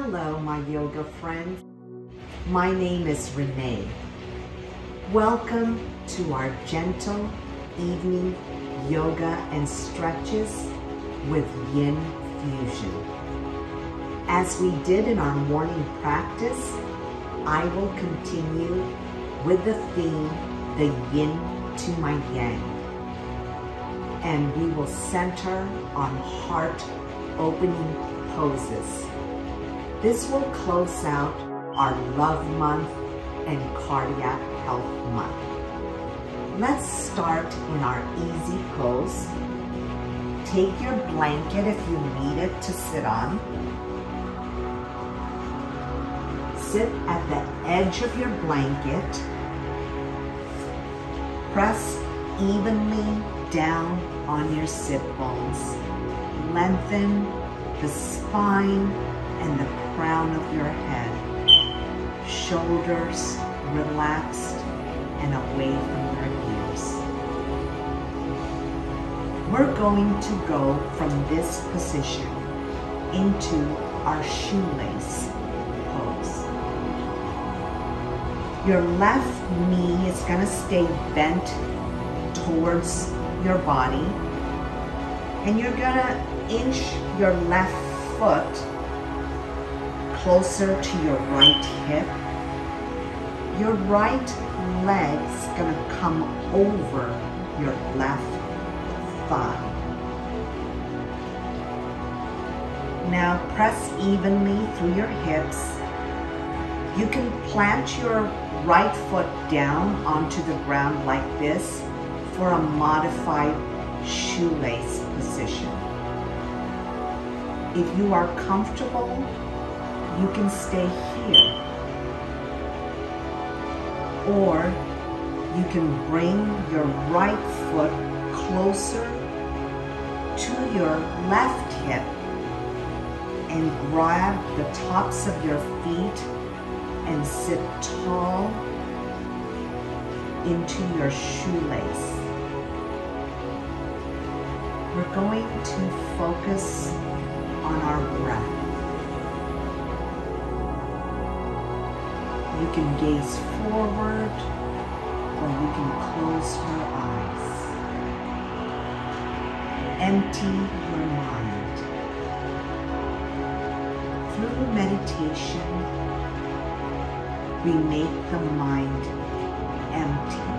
Hello, my yoga friends. My name is Renee. Welcome to our gentle evening yoga and stretches with Yin Fusion. As we did in our morning practice, I will continue with the theme, the Yin to my Yang. And we will center on heart opening poses. This will close out our Love Month and Cardiac Health Month. Let's start in our easy pose. Take your blanket if you need it to sit on. Sit at the edge of your blanket. Press evenly down on your sit bones. Lengthen the spine and the crown of your head. Shoulders relaxed and away from your ears. We're going to go from this position into our shoelace pose. Your left knee is going to stay bent towards your body, and you're going to inch your left foot closer to your right hip. Your right leg's gonna come over your left thigh. Now press evenly through your hips. You can plant your right foot down onto the ground like this for a modified shoelace position. If you are comfortable, you can stay here. Or you can bring your right foot closer to your left hip and grab the tops of your feet and sit tall into your shoelace. We're going to focus on our breath. You can gaze forward or you can close your eyes. Empty your mind. Through meditation, we make the mind empty.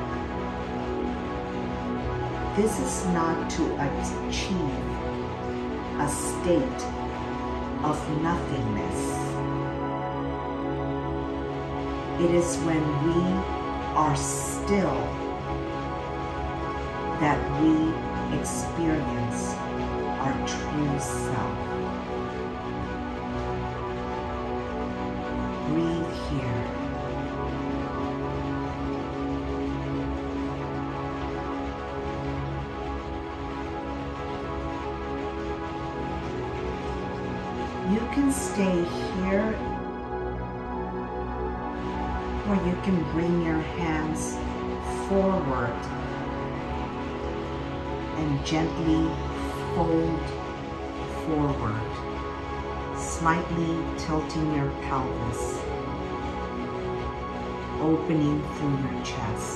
This is not to achieve a state of nothingness. It is when we are still that we experience our true self. Breathe here. You can stay here, or you can bring your hands forward and gently fold forward, slightly tilting your pelvis, opening through your chest.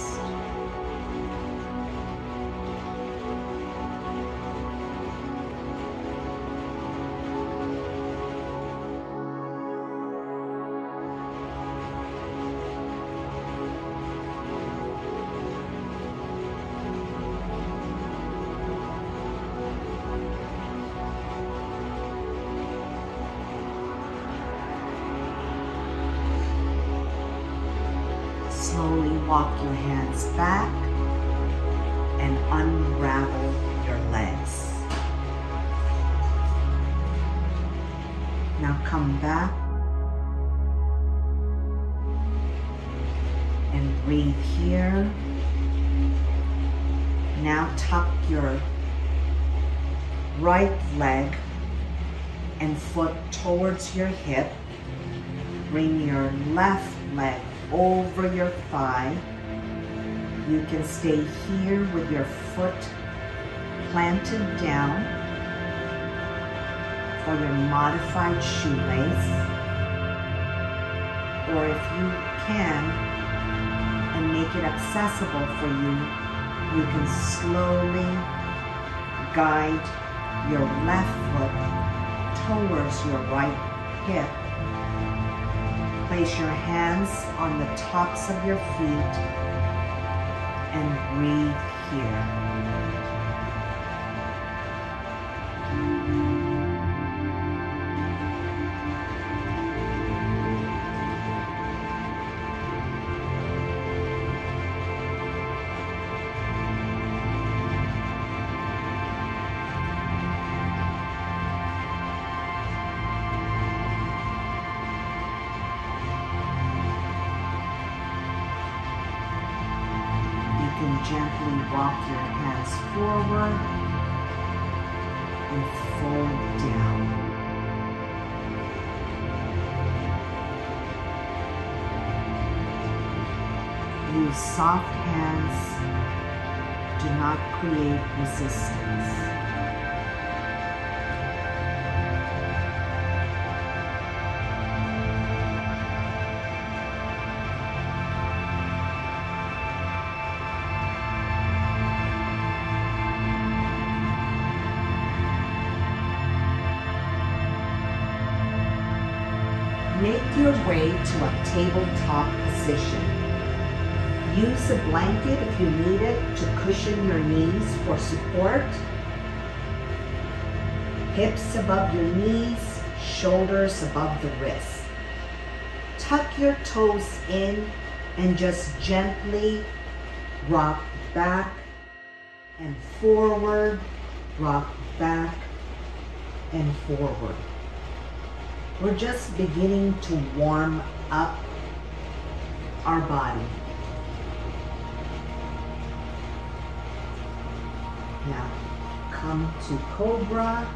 Slowly walk your hands back and unravel your legs. Now come back and breathe here. Now tuck your right leg and foot towards your hip. Bring your left leg over your thigh. You can stay here with your foot planted down. for your modified shoelace, or if you can, and make it accessible for you, you can slowly guide your left foot towards your right hip. Place your hands on the tops of your feet and breathe here. Gently walk your hands forward and fold down. Use soft hands. Do not create resistance. Make your way to a tabletop position. Use a blanket if you need it to cushion your knees for support. Hips above your knees, shoulders above the wrists. Tuck your toes in and just gently rock back and forward, rock back and forward. We're just beginning to warm up our body. Now, come to Cobra.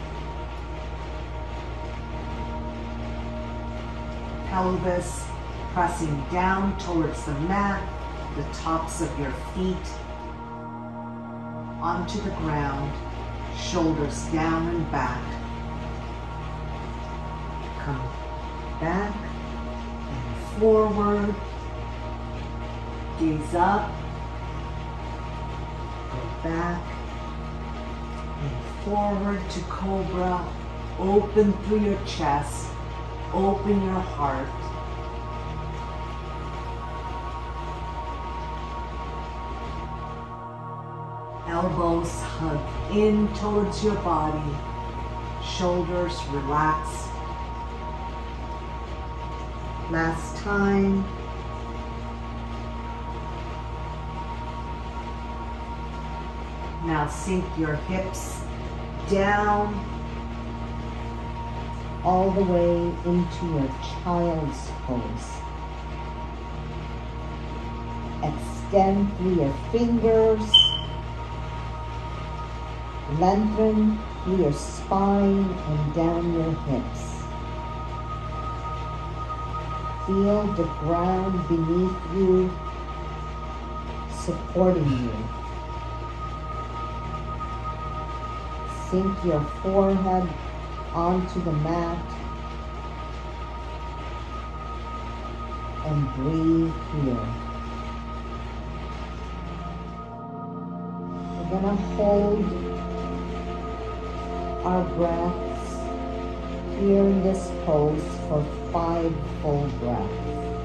Pelvis pressing down towards the mat, the tops of your feet onto the ground, shoulders down and back. Come back and forward, gaze up, go back and forward to Cobra. Open through your chest, open your heart. Elbows hug in towards your body, shoulders relax. Last time. Now sink your hips down all the way into your child's pose. Extend through your fingers. Lengthen through your spine and down your hips. Feel the ground beneath you supporting you. Sink your forehead onto the mat and breathe here. We're going to hold our breaths here in this pose for 5 full breaths.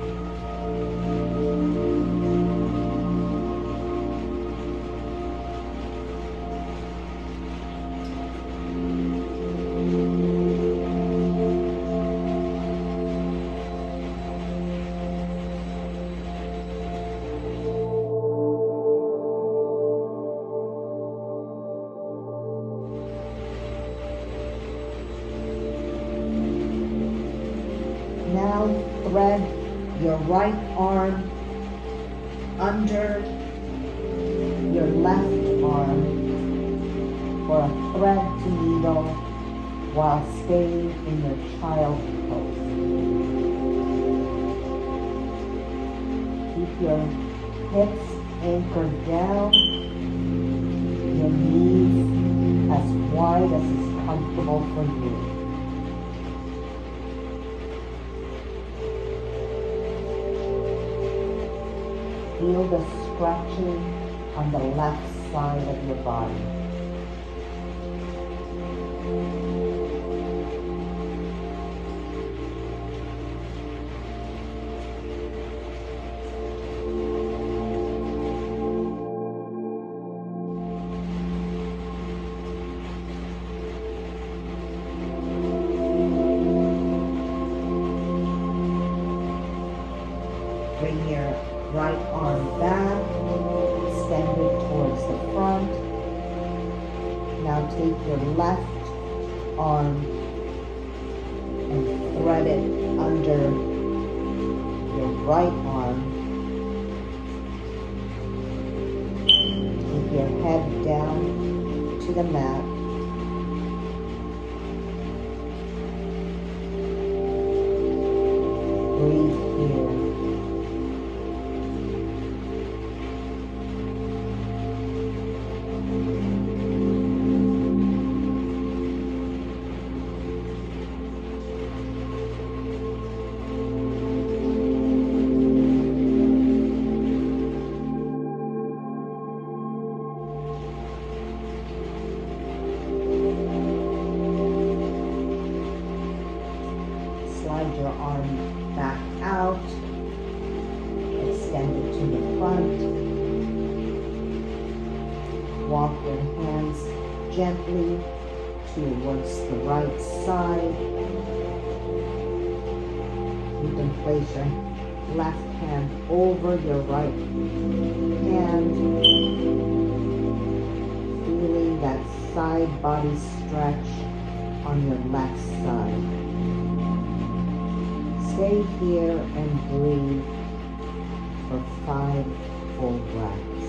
Now thread your right arm under your left arm for a thread to needle while staying in your child pose. Keep your hips anchored down, your knees as wide as is comfortable for you. Feel the stretching on the left side of your body. Bring your right arm back, extended towards the front. Now take your left arm and thread it under your right arm. Take your head down to the mat. Breathe here. Slide your arm back out, extend it to the front. Walk your hands gently towards the right side. You can place your left hand over your right hand, feeling that side body stretch on your left side. Stay here and breathe for 5 full breaths.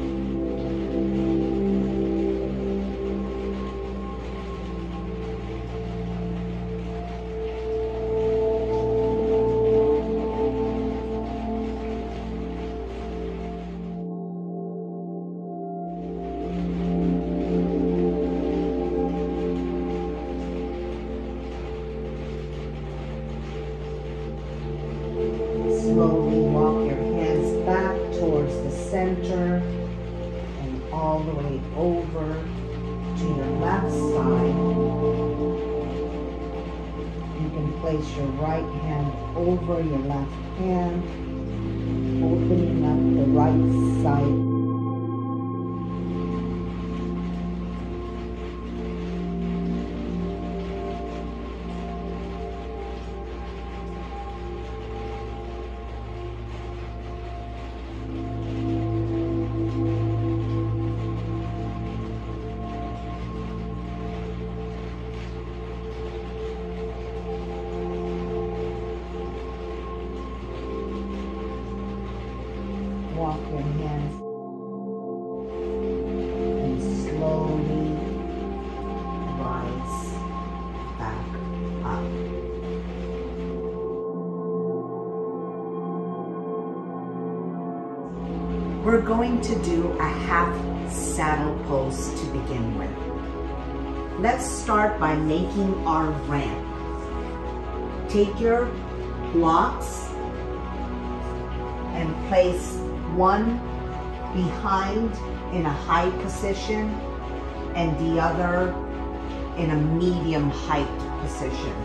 Slowly walk your hands back towards the center and all the way over to your left side. You can place your right hand over your left hand, opening up the right side. Walk your hands and slowly rise back up. We're going to do a half saddle pose to begin with. Let's start by making our ramp. Take your blocks and place one behind in a high position and the other in a medium height position.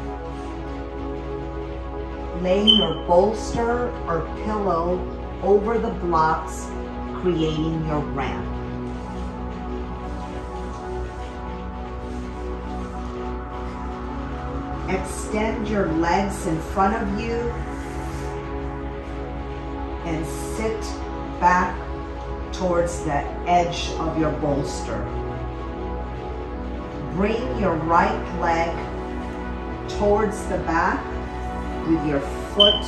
Lay your bolster or pillow over the blocks, creating your ramp. Extend your legs in front of you and sit back towards the edge of your bolster. Bring your right leg towards the back with your foot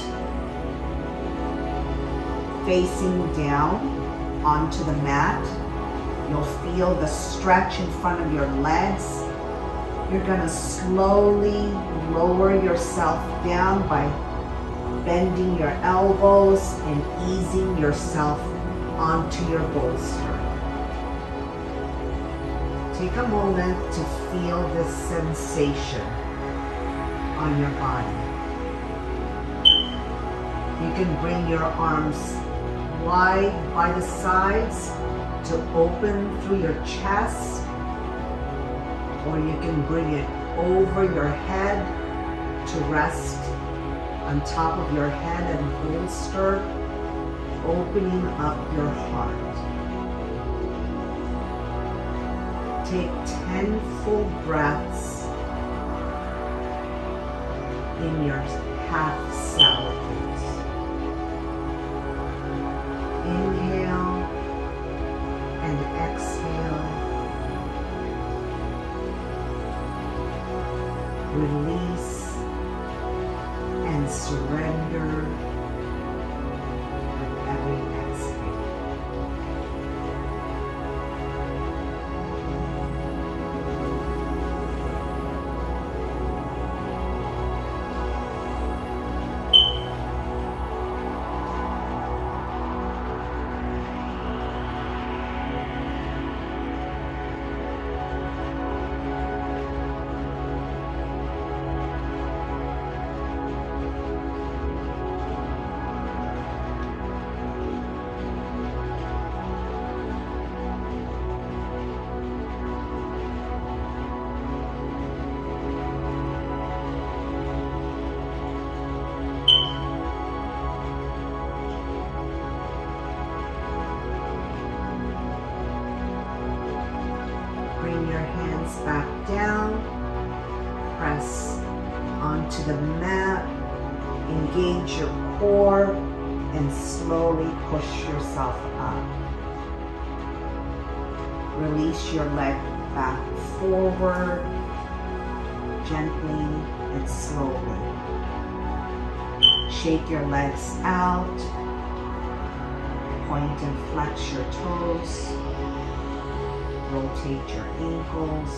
facing down onto the mat. You'll feel the stretch in front of your legs. You're going to slowly lower yourself down by bending your elbows and easing yourself onto your bolster. Take a moment to feel this sensation on your body. You can bring your arms wide by the sides to open through your chest, or you can bring it over your head to rest on top of your head and bolster, opening up your heart. Take 10 full breaths in your half saddle pose. Inhale and exhale. Release and surrender with every exhale. Bring your hands back down, press onto the mat, engage your core, and slowly push yourself up. Release your leg back forward, gently and slowly. Shake your legs out, point and flex your toes. Rotate your ankles,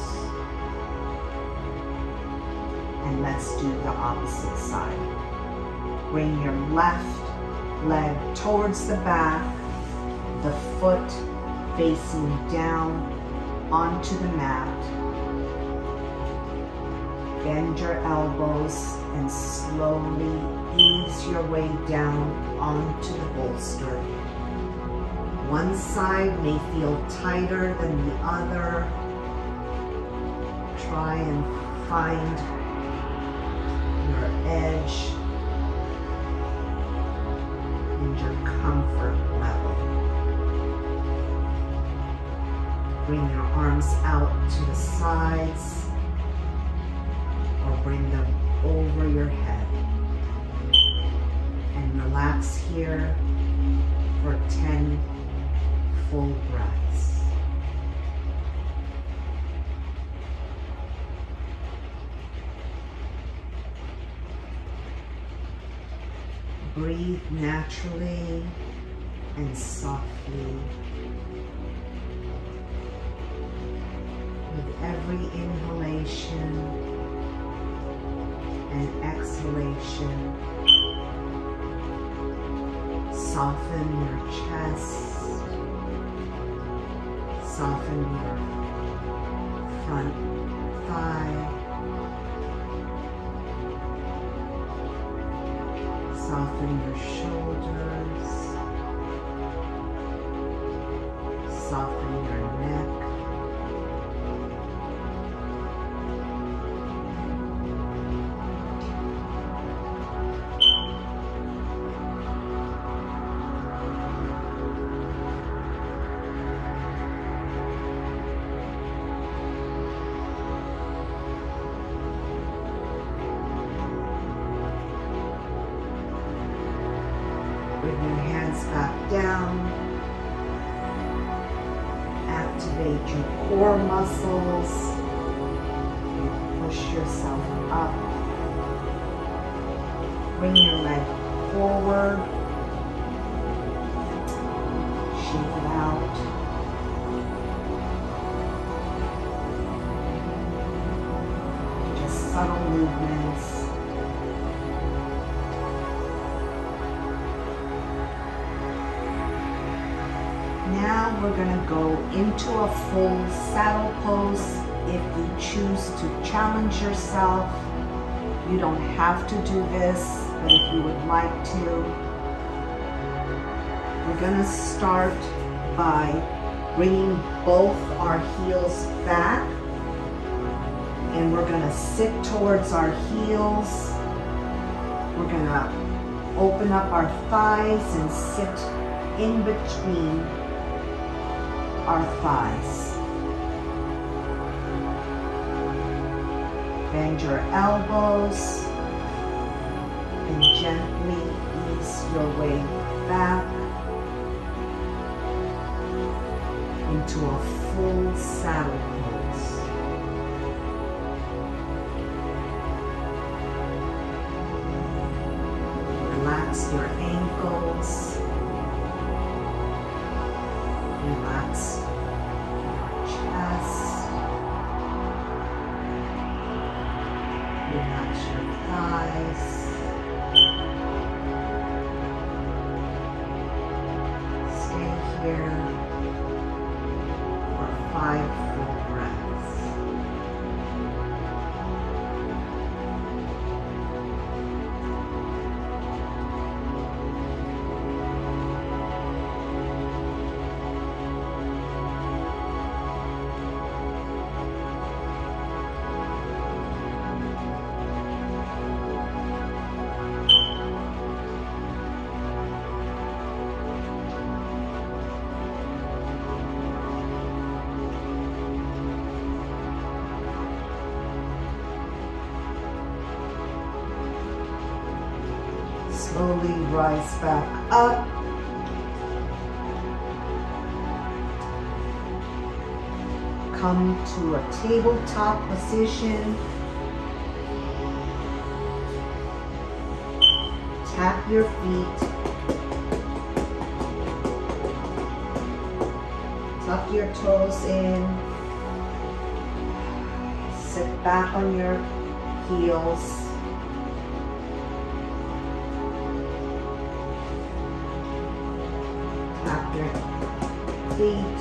and let's do the opposite side. Bring your left leg towards the back, the foot facing down onto the mat. Bend your elbows and slowly ease your way down onto the bolster. One side may feel tighter than the other. Try and find your edge and your comfort level. Bring your arms out to the sides or bring them over your head. And relax here for 10 full breaths. Breathe naturally and softly. With every inhalation and exhalation, soften your chest. Soften your front thigh. Soften your shoulders. Soften your neck. Bring your hands back down. Activate your core muscles. And push yourself up. Bring your leg forward. Shake it out. Just subtle movements. Now we're going to go into a full saddle pose. If you choose to challenge yourself, you don't have to do this, but if you would like to, We're going to start by bringing both our heels back, and we're going to sit towards our heels. We're going to open up our thighs and sit in between our thighs. Bend your elbows and gently ease your way back into a full saddle pose. Relax your ankles. Relax your chest. Relax your thighs. Stay here for 5 full breaths. Slowly rise back up. Come to a tabletop position. Tap your feet. Tuck your toes in. Sit back on your heels. Tap your feet.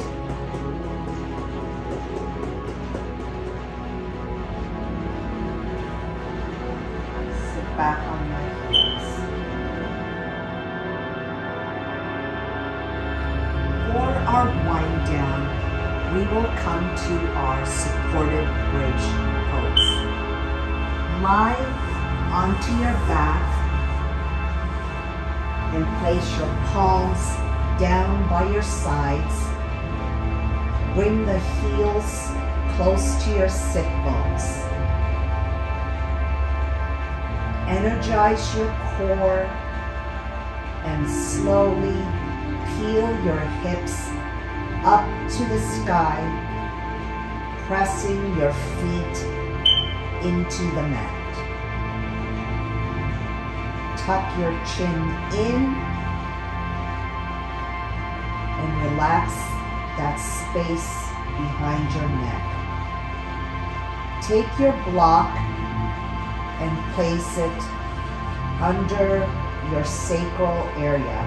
Sit back on your heels. For our wind down, we will come to our supported bridge pose. Lie onto your back and place your palms down by your sides. Bring the heels close to your sit bones. Energize your core and slowly peel your hips up to the sky, pressing your feet into the mat. Tuck your chin in and relax that space behind your neck. Take your block and place it under your sacral area.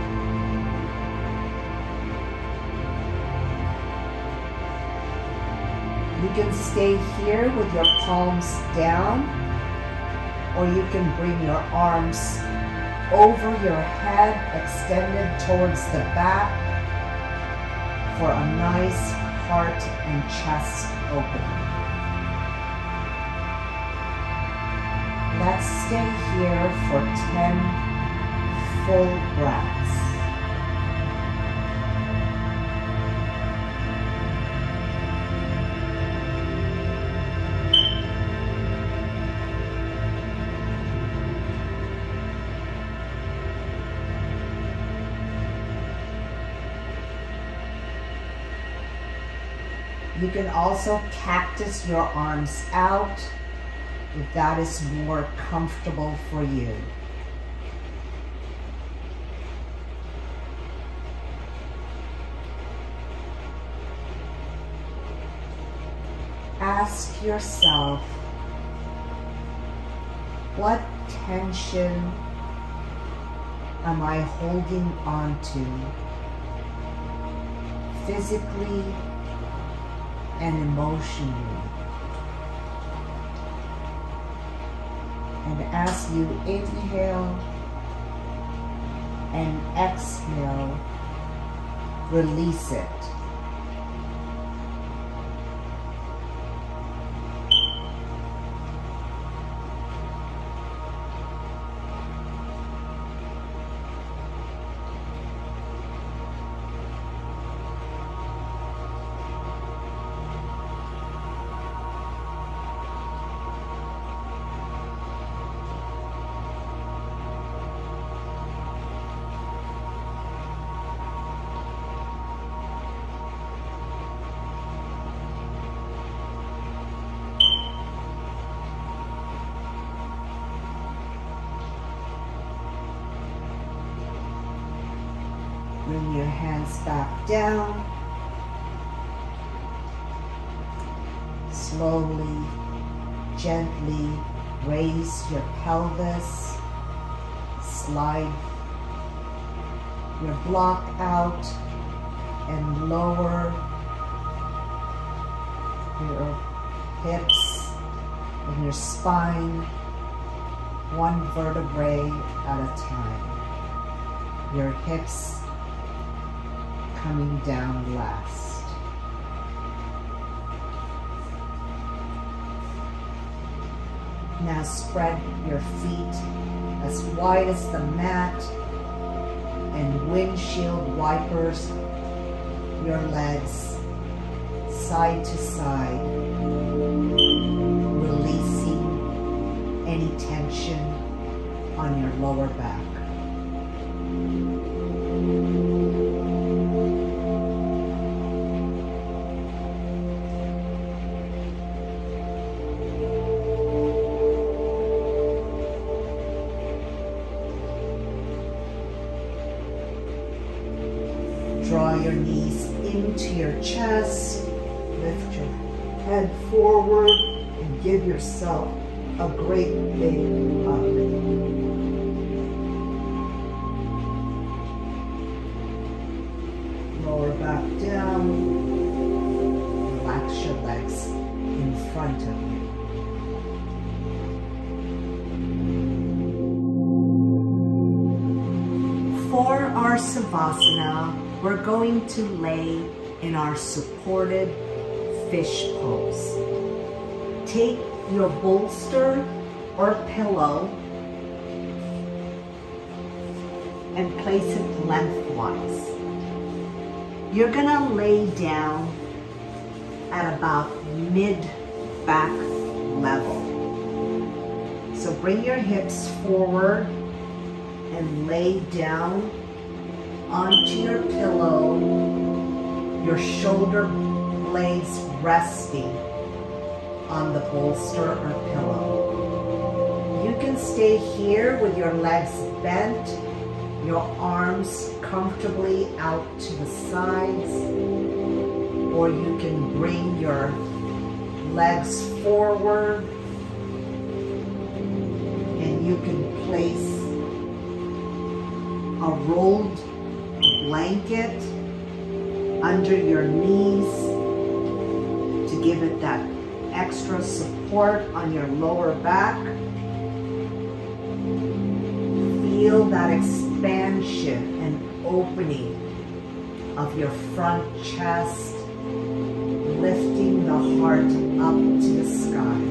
You can stay here with your palms down, or you can bring your arms over your head, extended towards the back, for a nice heart and chest opening. Let's stay here for 10 full breaths. You can also cactus your arms out if that is more comfortable for you. Ask yourself, what tension am I holding on to physically and emotionally? And as you inhale and exhale, release it. Bring your hands back down. Slowly, gently raise your pelvis. Slide your block out and lower your hips and your spine one vertebrae at a time. Your hips coming down last. Now spread your feet as wide as the mat and windshield wipers your legs side to side, releasing any tension on your lower back. Draw your knees into your chest, lift your head forward, and give yourself a great big hug. Lower back down, relax your legs in front of you. For our Savasana, we're going to lay in our supported fish pose. Take your bolster or pillow and place it lengthwise. You're gonna lay down at about mid-back level. So bring your hips forward and lay down onto your pillow, your shoulder blades resting on the bolster or pillow. You can stay here with your legs bent, your arms comfortably out to the sides, or you can bring your legs forward and you can place a rolled blanket under your knees to give it that extra support on your lower back. Feel that expansion and opening of your front chest, lifting the heart up to the sky.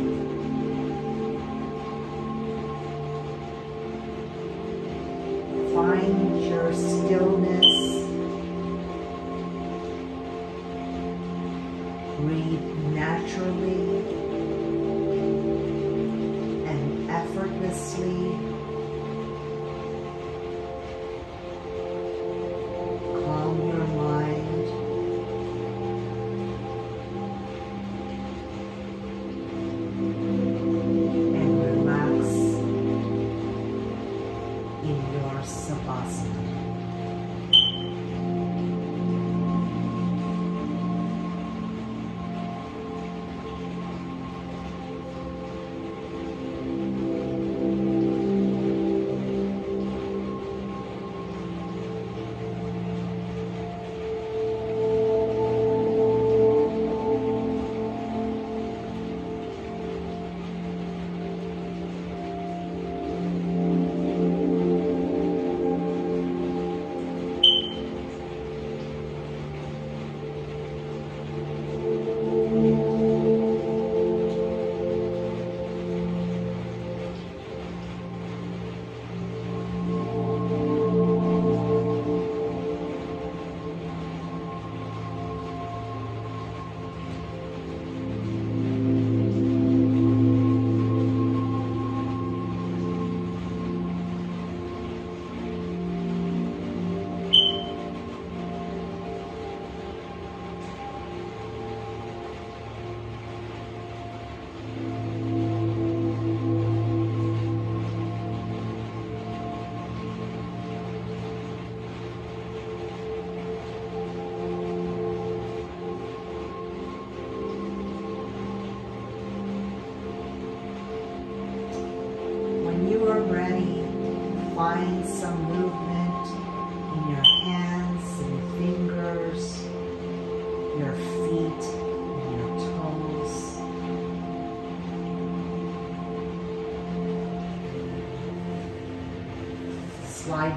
Find your stillness. Breathe naturally and effortlessly. Calm your mind. And relax in your Savasana.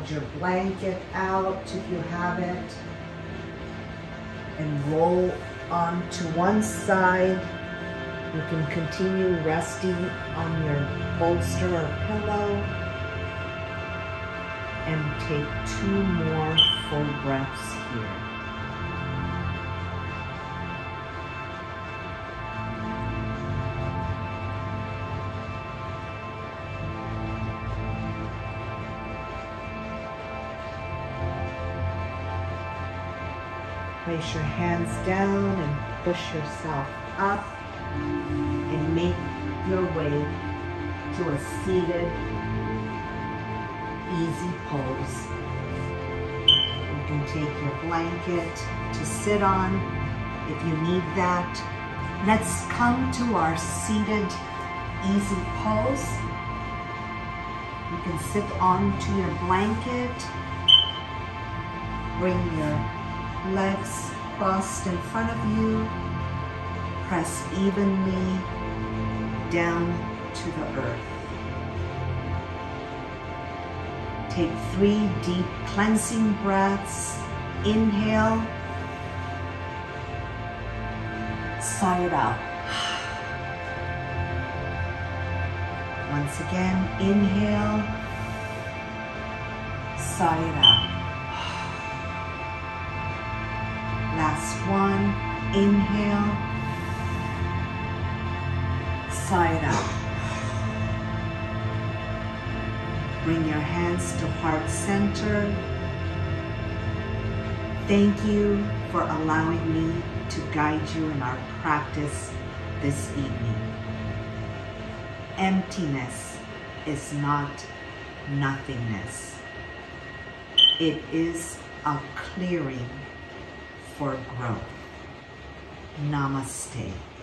spread your blanket out if you have it and roll onto one side. You can continue resting on your bolster or pillow and take 2 more full breaths here. Place your hands down and push yourself up and make your way to a seated, easy pose. You can take your blanket to sit on if you need that. Let's come to our seated, easy pose. You can sit onto your blanket. Bring your legs crossed in front of you. Press evenly down to the earth. Take 3 deep cleansing breaths. Inhale. Sigh it out. Once again, inhale. Sigh it out. Last one, inhale, sigh it out. Bring your hands to heart center. Thank you for allowing me to guide you in our practice this evening. Emptiness is not nothingness. It is a clearing for growth. Namaste.